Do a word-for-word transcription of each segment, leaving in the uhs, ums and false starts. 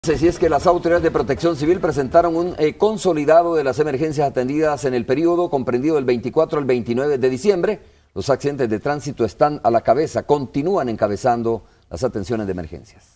Si es que las autoridades de Protección Civil presentaron un eh, consolidado de las emergencias atendidas en el periodo comprendido del veinticuatro al veintinueve de diciembre. Los accidentes de tránsito están a la cabeza, continúan encabezando las atenciones de emergencias.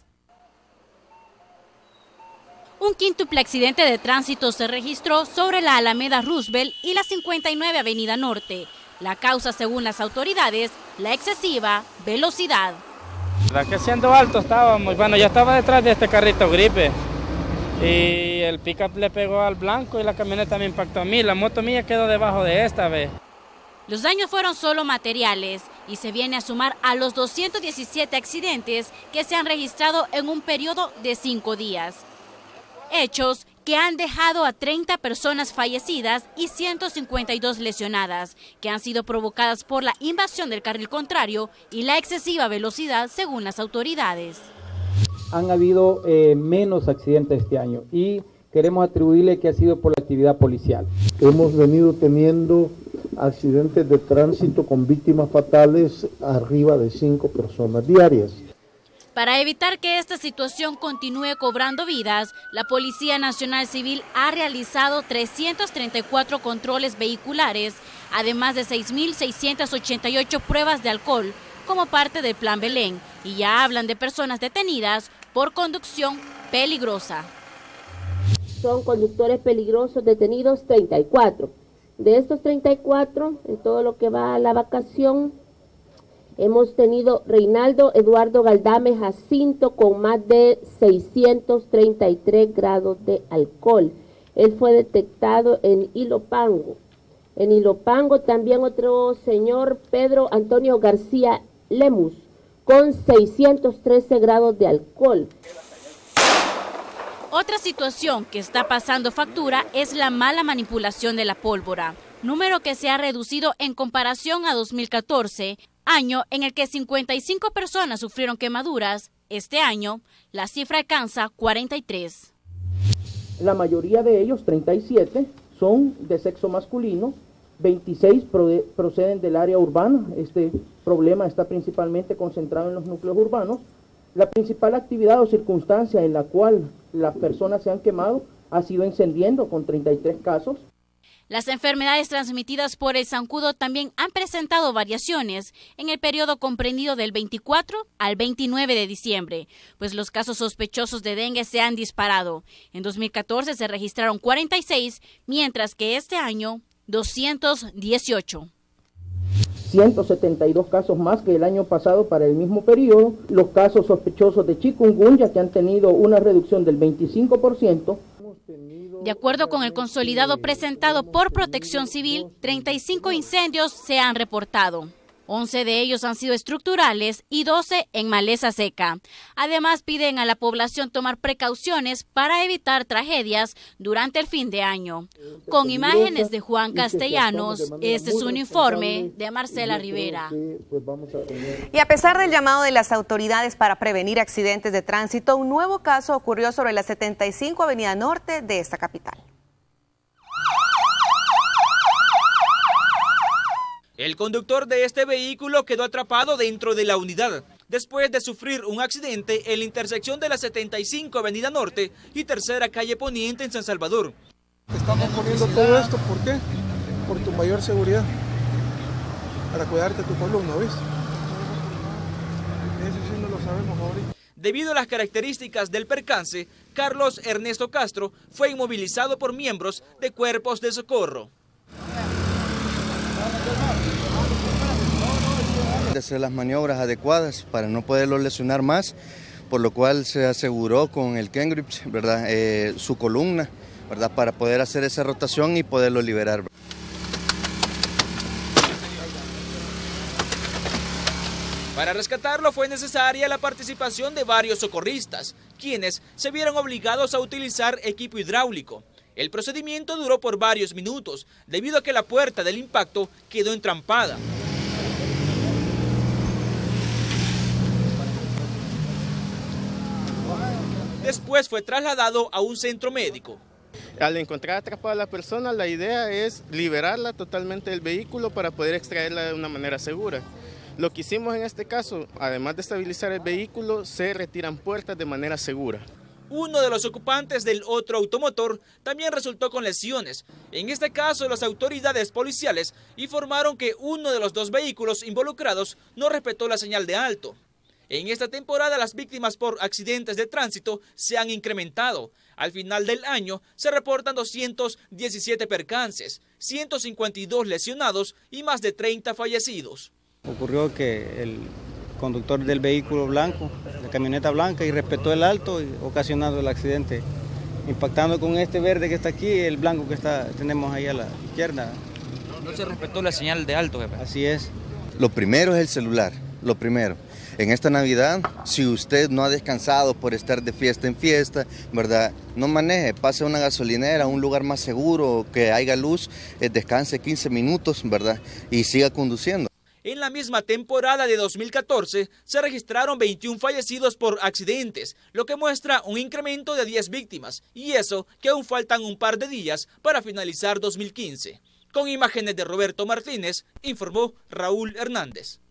Un quíntuple accidente de tránsito se registró sobre la Alameda Roosevelt y la cincuenta y nueve Avenida Norte. La causa, según las autoridades, la excesiva velocidad. La que siendo alto estábamos, bueno, yo estaba detrás de este carrito gripe y el pick-up le pegó al blanco y la camioneta me impactó a mí, la moto mía quedó debajo de esta vez. Los daños fueron solo materiales y se viene a sumar a los doscientos diecisiete accidentes que se han registrado en un periodo de cinco días. Hechos que han dejado a treinta personas fallecidas y ciento cincuenta y dos lesionadas, que han sido provocadas por la invasión del carril contrario y la excesiva velocidad, según las autoridades. Han habido eh, menos accidentes este año y queremos atribuirle que ha sido por la actividad policial. Hemos venido teniendo accidentes de tránsito con víctimas fatales arriba de cinco personas diarias. Para evitar que esta situación continúe cobrando vidas, la Policía Nacional Civil ha realizado trescientos treinta y cuatro controles vehiculares, además de seis mil seiscientas ochenta y ocho pruebas de alcohol, como parte del Plan Belén, y ya hablan de personas detenidas por conducción peligrosa. Son conductores peligrosos detenidos treinta y cuatro. De estos treinta y cuatro, en todo lo que va a la vacación, hemos tenido Reinaldo Eduardo Galdame Jacinto con más de seiscientos treinta y tres grados de alcohol. Él fue detectado en Ilopango. En Ilopango también otro señor, Pedro Antonio García Lemus, con seiscientos trece grados de alcohol. Otra situación que está pasando factura es la mala manipulación de la pólvora, número que se ha reducido en comparación a dos mil catorce, año en el que cincuenta y cinco personas sufrieron quemaduras. Este año, la cifra alcanza cuarenta y tres. La mayoría de ellos, treinta y siete, son de sexo masculino, veintiséis proceden del área urbana. Este problema está principalmente concentrado en los núcleos urbanos. La principal actividad o circunstancia en la cual las personas se han quemado ha sido incendiando, con treinta y tres casos. Las enfermedades transmitidas por el zancudo también han presentado variaciones en el periodo comprendido del veinticuatro al veintinueve de diciembre, pues los casos sospechosos de dengue se han disparado. En dos mil catorce se registraron cuarenta y seis, mientras que este año doscientos dieciocho. ciento setenta y dos casos más que el año pasado para el mismo periodo. Los casos sospechosos de chikungunya, que han tenido una reducción del veinticinco por ciento. De acuerdo con el consolidado presentado por Protección Civil, treinta y cinco incendios se han reportado. once de ellos han sido estructurales y doce en maleza seca. Además, piden a la población tomar precauciones para evitar tragedias durante el fin de año. Con imágenes de Juan Castellanos, este es un informe de Marcela Rivera. Y a pesar del llamado de las autoridades para prevenir accidentes de tránsito, un nuevo caso ocurrió sobre la setenta y cinco Avenida Norte de esta capital. El conductor de este vehículo quedó atrapado dentro de la unidad después de sufrir un accidente en la intersección de la setenta y cinco Avenida Norte y Tercera Calle Poniente en San Salvador. Estamos poniendo todo esto, ¿por qué? Por tu mayor seguridad, para cuidarte de tu columna, ¿ves? Eso sí no lo sabemos ahorita. Debido a las características del percance, Carlos Ernesto Castro fue inmovilizado por miembros de cuerpos de socorro. De hacer las maniobras adecuadas para no poderlo lesionar más, por lo cual se aseguró con el K-Grips, ¿verdad? Eh, su columna, ¿verdad? Para poder hacer esa rotación y poderlo liberar. Para rescatarlo fue necesaria la participación de varios socorristas, quienes se vieron obligados a utilizar equipo hidráulico. El procedimiento duró por varios minutos, debido a que la puerta del impacto quedó entrampada. Después fue trasladado a un centro médico. Al encontrar atrapada a la persona, la idea es liberarla totalmente del vehículo para poder extraerla de una manera segura. Lo que hicimos en este caso, además de estabilizar el vehículo, se retiran puertas de manera segura. Uno de los ocupantes del otro automotor también resultó con lesiones. En este caso, las autoridades policiales informaron que uno de los dos vehículos involucrados no respetó la señal de alto. En esta temporada, las víctimas por accidentes de tránsito se han incrementado. Al final del año, se reportan doscientos diecisiete percances, ciento cincuenta y dos lesionados y más de treinta fallecidos. Ocurrió que el conductor del vehículo blanco, la camioneta blanca, irrespetó el alto y ocasionando el accidente, impactando con este verde que está aquí, el blanco que está, tenemos ahí a la izquierda. No se respetó la señal de alto, jefe. Así es. Lo primero es el celular, lo primero. En esta Navidad, si usted no ha descansado por estar de fiesta en fiesta, ¿verdad? No maneje, pase a una gasolinera, a un lugar más seguro, que haya luz, eh, descanse quince minutos, ¿verdad? Y siga conduciendo. En la misma temporada de dos mil catorce se registraron veintiún fallecidos por accidentes, lo que muestra un incremento de diez víctimas, y eso que aún faltan un par de días para finalizar dos mil quince. Con imágenes de Roberto Martínez, informó Raúl Hernández.